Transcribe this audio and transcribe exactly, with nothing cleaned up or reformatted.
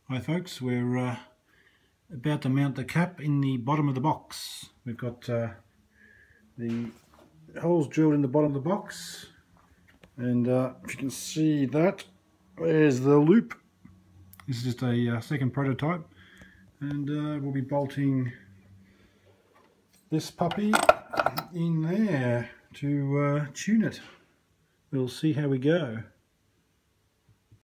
Hi folks, we're uh, about to mount the cap in the bottom of the box. We've got uh, the holes drilled in the bottom of the box, and uh, if you can see that, there's the loop. This is just a uh, second prototype, and uh, we'll be bolting this puppy in there to uh, tune it. We'll see how we go.